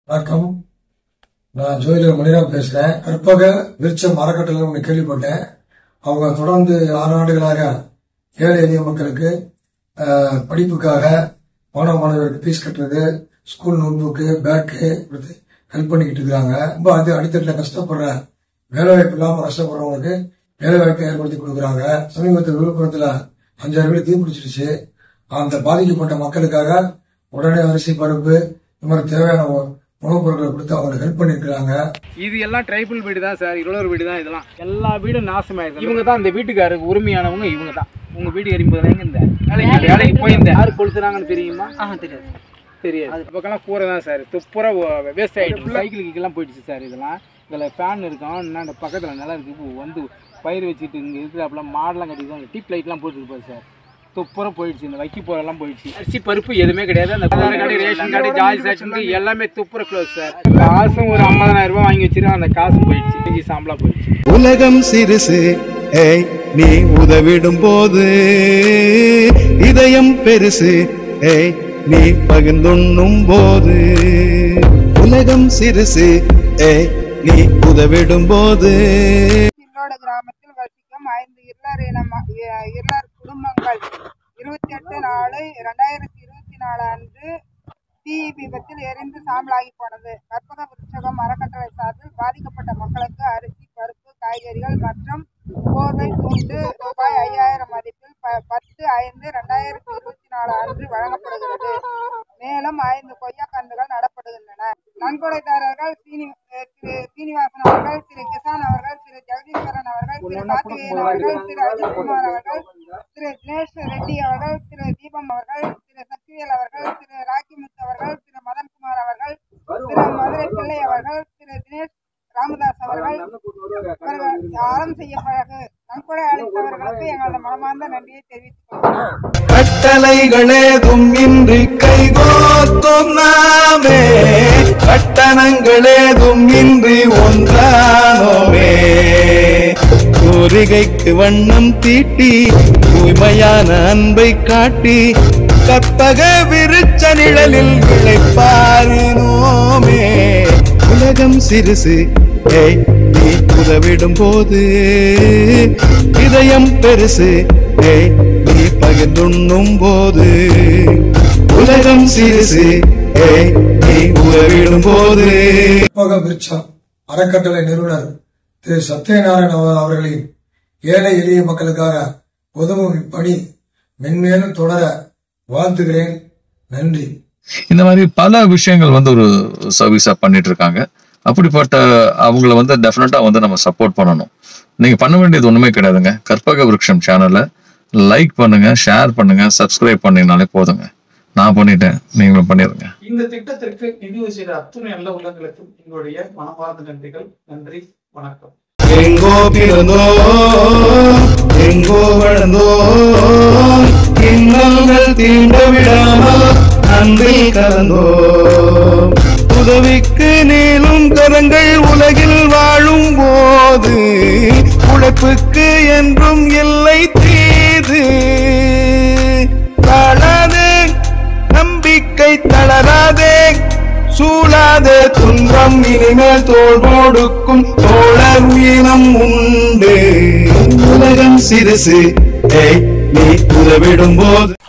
வணக்கம். நான் ஜோதிடர் மணிராம் பேசுறேன். கற்பக விருட்சம் அறக்கட்டளை ஒன்று கேள்விப்பட்டேன். அவங்க தொடர்ந்து 6 ஆண்டுகளாக ஏழை எளிய மக்களுக்கு படிப்புக்காக மாணவர்களுக்கு ஃபீஸ் கட்டுறது, ஸ்கூல் நோட்புக்கு, பேக்கு கொடுத்து ஹெல்ப் பண்ணிக்கிட்டு இருக்காங்க. ரொம்ப அடித்தட்டில் கஷ்டப்படுற வேலைவாய்ப்பு இல்லாமல் கஷ்டப்படுறவங்களுக்கு வேலைவாய்ப்பை ஏற்படுத்தி கொடுக்குறாங்க. சமீபத்தில் விழுப்புரத்தில் 5-6 வீடு தீப்பிடிச்சிருச்சு. அந்த பாதிக்கப்பட்ட மக்களுக்காக உடனே அரிசி, பருப்பு, இந்த மாதிரி தேவையான உணவுப் பொருட்களை கொடுத்து அவங்களுக்கு ஹெல்ப் பண்ணிருக்காங்க. இது எல்லாம் ட்ரைபிள் வீடு தான் சார், இருளர் வீடு தான். இதெல்லாம் எல்லா வீடும் நாசமாயிருக்கு. இவங்க தான் இந்த வீட்டுக்காரருக்கு உரிமையானவங்க. இவங்க தான் உங்க வீடு எரியும்போது இந்த வேலைக்கு போயிருந்த யாரு கொளுத்துனாங்கன்னு தெரியுமா? தெரியாது. தெரியாது. பக்கம்லாம் கூரை தான் சார். துப்புரா வேஸ்ட் ஆகிடுச்சு. சைக்கிளுக்கெல்லாம் போயிடுச்சு சார். இதில் ஃபேன் இருக்கும். இன்னும் அந்த பக்கத்தில் நல்லா இருக்குது. வந்து பயிர் வச்சுட்டு இங்கே இருக்கிறப்பெல்லாம் மாடெல்லாம் கட்டிட்டு டீப் லைட்லாம் போட்டுருப்பாரு சார். துப்புரம் போயிடுச்சு. இந்த வைக்கி போரெல்லாம் போயிடுச்சு. அரிசி பருப்பு எதுவுமே கிடையாது. அந்த ஆதார் கார்டு, ரேஷன் கார்டு, ஜாதி சாட்சி எல்லாமே துப்புர க்ளோஸ் சார். காசும் ஒரு 50,000 ரூபாய் வாங்கி வச்சிருக்கோம். அந்த காசும் போயிடுச்சு. இஞ்சி சாம்பலா போயிடுச்சு. உலகம் சிறுசு, நீ உதவிடும் போது இதயம் பெருசு, நீ பகிர்ந்துண்ணும் போது. உலகம் சிறுசு, நீ உதவிடும் போது. கிராமத்தில் வசிக்கும் 5 இருளர் குடும்பங்கள் 28/4/2024 அன்று தீ விபத்தில் எரிந்து சாம்பலாகி போனது. கற்பக விருட்சகம் அறக்கட்டளை சார்பில் பாதிக்கப்பட்ட மக்களுக்கு அரிசி, பருப்பு, காய்கறிகள் மற்றும் போர்வை துண்டு ரூபாய் 5000 மதிப்பில் 10/5/2024 அன்று வழங்கப்படுகிறது. மேலும் 5 கொய்யா கன்றுகள் நடப்படுகின்றன. நன்கொடைதாரர்கள் திரு சீனிவாசன் அவர்கள், திரு கிசான் அவர்கள், திரு ஜெகதீஸ்வரன் அவர்கள், திரு கார்த்திகேயன் அவர்கள், திரு அஜித்குமார் அவர்கள், திரு தினேஷ் ரெட்டி அவர்கள், திரு தீபம் அவர்கள், திரு சக்திவேல் அவர்கள், திரு ராக்கிமுத்து அவர்கள், திரு மதன்குமார் அவர்கள், திரு மதுரை பிள்ளை அவர்கள், திரு தினேஷ் ராமதாஸ் அவர்கள் ஆரம் செய்யப்பட்டது. நன்கொடை அளித்தவர்களுக்கு எங்களது மனமார்ந்த நன்றியை தெரிவித்துக் கொள்கிறோம். கட்டளைகளேதும் இன்றி கைகோத்தும் நாமே, கட்டணங்களேதும் இன்றி ஒன்றானோமே. கோரிகைக்கு வண்ணம் தீட்டி தூய்மையான அன்பை காட்டி கற்பக விருட்ச நிழலில் விளைப்பாரினோமே. உலகம் சிறுசு, நீ உதவிடும் போது இதயம் பெருசு, நீ பகிர்ந்துண்ணும் போது. உலகம் சிறுசு, நீ உதவிடும் போது. கற்பக விருட்சம் அறக்கட்டளை நிறுவனர் திரு சத்யநாராயணன் அவர்களின் ஏழை எளிய மக்களுக்காக உதவும் இப்பணி மென்மேலும் தொடர வாழ்த்துகிறேன். நன்றி. இந்த மாதிரி பல விஷயங்கள் ஒரு சர்வீஸா பண்ணிட்டு இருக்காங்க. அப்படிப்பட்ட அவங்கள டெஃபினட்டா நம்ம சப்போர்ட் பண்ணணும். நீங்க பண்ண வேண்டியது ஒண்ணுமே கிடையாதுங்க. கற்பக விருட்சம் சேனலை லைக் பண்ணுங்க, ஷேர் பண்ணுங்க, சப்ஸ்கிரைப் பண்ணீங்கனாலே போதுங்க. நான் பண்ணிட்டேன், நீங்களும் பண்ணிருங்க. இந்த திட்டத்திற்கு நிதி செய்த அத்துணை நல்ல உள்ளங்களுக்கும் எங்களுடைய மனமார்ந்த நன்றிகள். நன்றி, வணக்கம். எங்கோ பிறந்தோ எங்கோ வளர்ந்தோ இன்னல்கள் தீண்ட விடாமல் அன்பில் கலந்தோ. உதவிக்கு நீளும் கரங்கள் உலகில் வாழும் போது உழைப்புக்கு என்றும் இல்லை தீது. தளராதே, நம்பிக்கை தளராதே, சூழாதே துன்பம் இனிமேல் தோள் கொடுக்கும் தோழர் வீரம் உண்டு. உலகம் சிறுசு, நீ உதவிடும் போது.